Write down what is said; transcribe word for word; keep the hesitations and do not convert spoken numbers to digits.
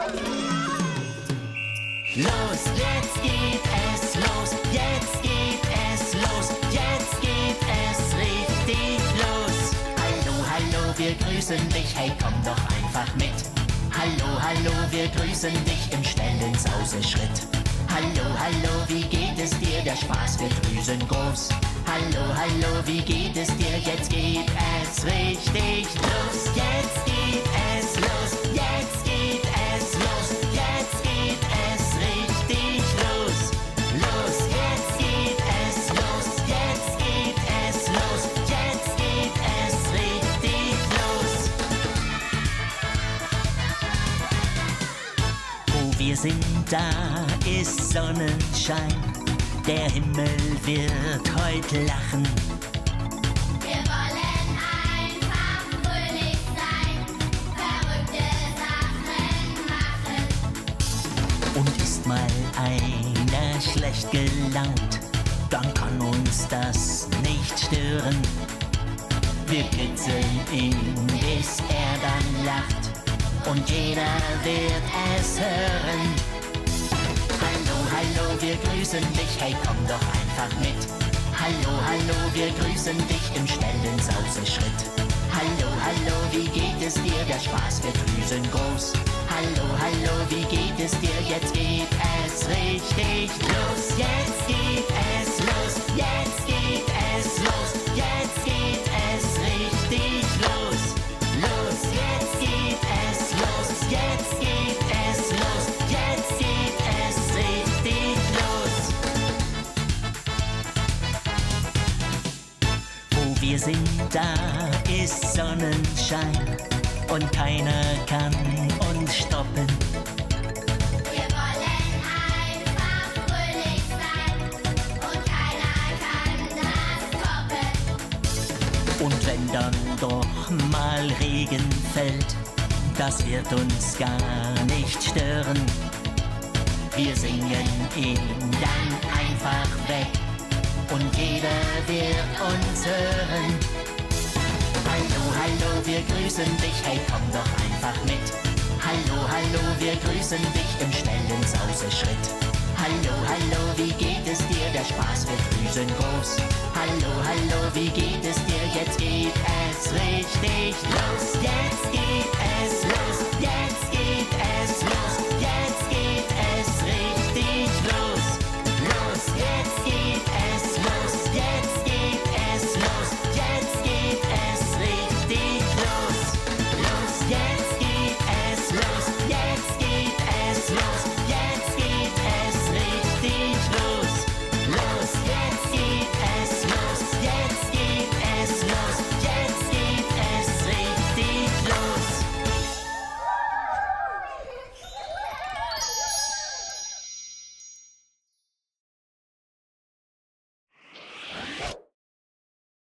Los, jetzt geht es los, jetzt geht es los, jetzt geht es richtig los. Hallo, hallo, wir grüßen dich, hey, komm doch einfach mit. Hallo, hallo, wir grüßen dich im schnellen Sauseschritt. Hallo, hallo, wie geht es dir? Der Spaß wird riesengroß. Hallo, hallo, wie geht es dir? Jetzt geht es richtig los. Jetzt geht es los. Jetzt geht es los. Jetzt geht es richtig los. Los, jetzt geht es los. Jetzt geht es los. Jetzt geht es richtig los. Wo wir sind, da ist Sonnenschein. Der Himmel wird heute lachen. Wir wollen einfach fröhlich sein, verrückte Sachen machen. Und ist mal einer schlecht gelaunt, dann kann uns das nicht stören. Wir kitzeln ihn, bis er dann lacht, und jeder wird es hören. Hallo, hallo, wir grüßen dich, hey, komm doch einfach mit. Hallo, hallo, wir grüßen dich im schnellen Sauseschritt. Hallo, hallo, wie geht es dir? Der Spaß wird riesengroß. Hallo, hallo, wie geht es dir? Jetzt geht es richtig los. Jetzt geht es los. Jetzt geht es los. Jetzt geht es richtig los. Los, jetzt geht es los. Jetzt geht es los. Jetzt geht es richtig los. Wo wir sind, da ist Sonnenschein und keiner kann uns stoppen. Wir wollen einfach fröhlich sein und keiner kann das toppen. Und wenn dann doch mal Regen fällt, das wird uns gar nicht stören. Wir singen ihn dann einfach weg und jeder wird uns hören. Hallo, hallo, wir grüßen dich, hey, komm doch einfach mit. Hallo, hallo, wir grüßen dich im schnellen Sauseschritt. Hallo, hallo, wie geht es dir? Der Spaß wird riesengroß. Hallo, hallo, wie geht es dir? Jetzt geht es richtig los. Jetzt geht es los.